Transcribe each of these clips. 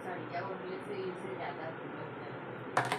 साड़ियाँ ओढ़ने से इससे ज़्यादा लग जाए।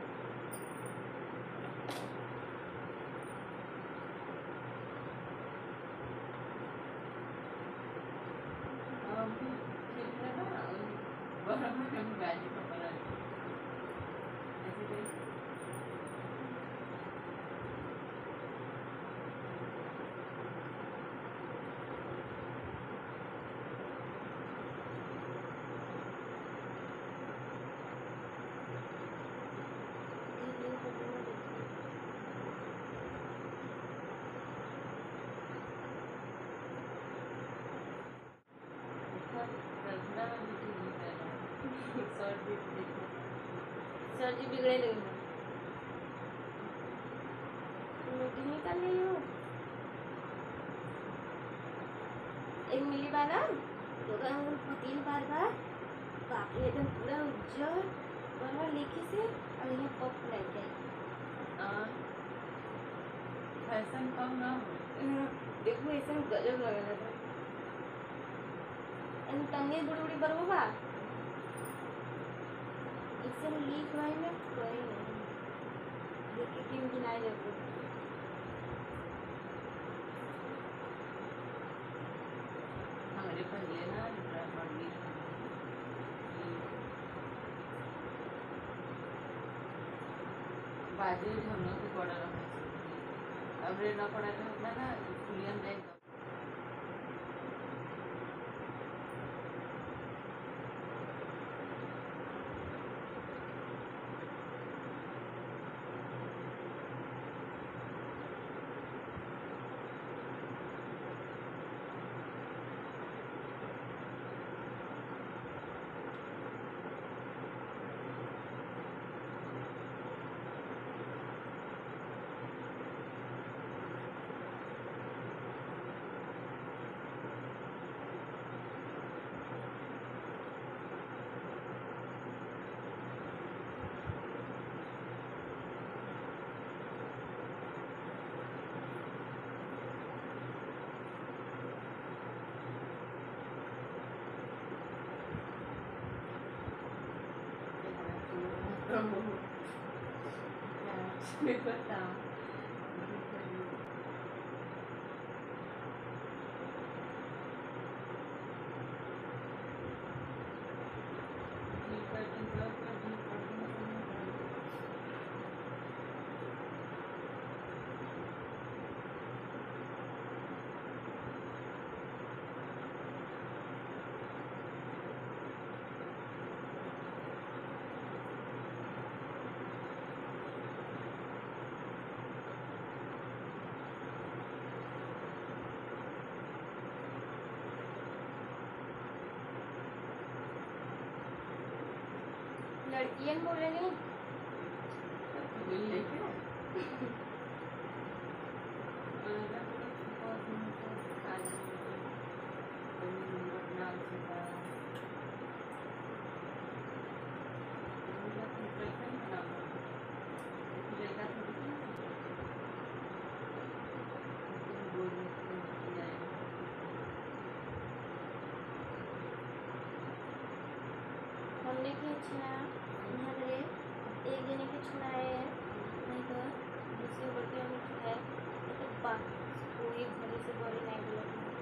सर जी बिगड़े नहीं हो, मीटिंग नहीं कर रही हो। एक मिली बार ना तो गए 3 बार बाप रे एकदम पूरा उज्जर बार लिखी से और यहाँ पप नहीं गए फैशन कम ना हो। देखो ऐसा गजब लग रहा था तंगे बुड़ी बुड़ी बरबो बा इससे लीक हुआ है कोई नहीं देखिए क्यों गिनाई जाते हमारे पहले ना बाजू हम लोग को पड़ा रहा अब रेना पड़ा रहता ना स्कूलियन देख बताओ लड़कियन बोल रहे नहीं हमने क्या छुड़ाया एक जने के छुड़ाए नहीं तो दूसरे बड़के हमें छुड़ाए तो बात पूरी घरे से बड़ी नहीं बोला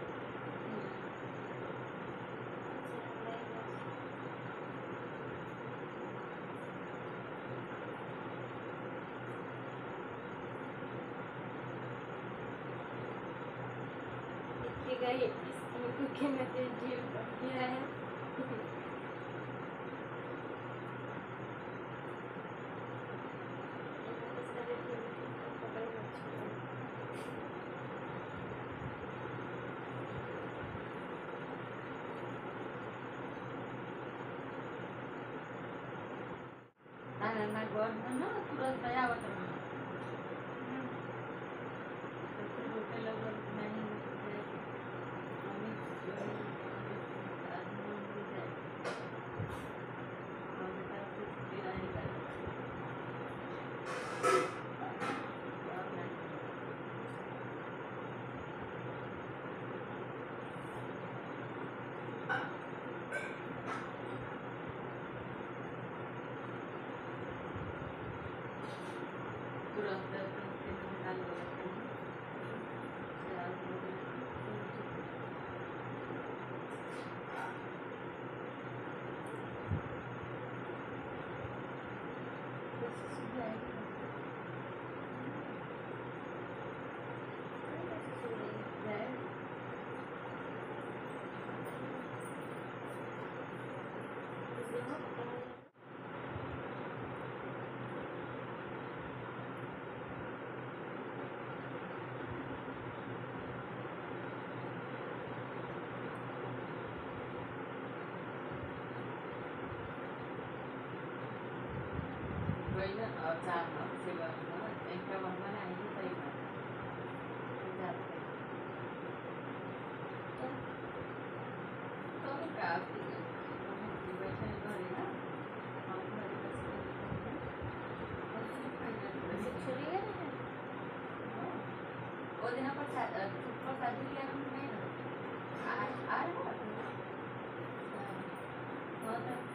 गए इसके मैसेज जेल कर दिया है ना गौर ना तुरंत दया बता रहता है तो फिर निकाल लेते हैं। चार हो गए। बस इसमें आएगी। जाए। वही ना, और चार से बनना एक का बनना आएगी सही बात है। जाते हैं। तो भी काफी है। हम बैठे हैं घरे ना, हम घरे बस बैठे हैं। और फिर फाइनल छोड़िए ना वो दिन पर शादी किया हम नहीं ना। आ रहा है। हाँ तो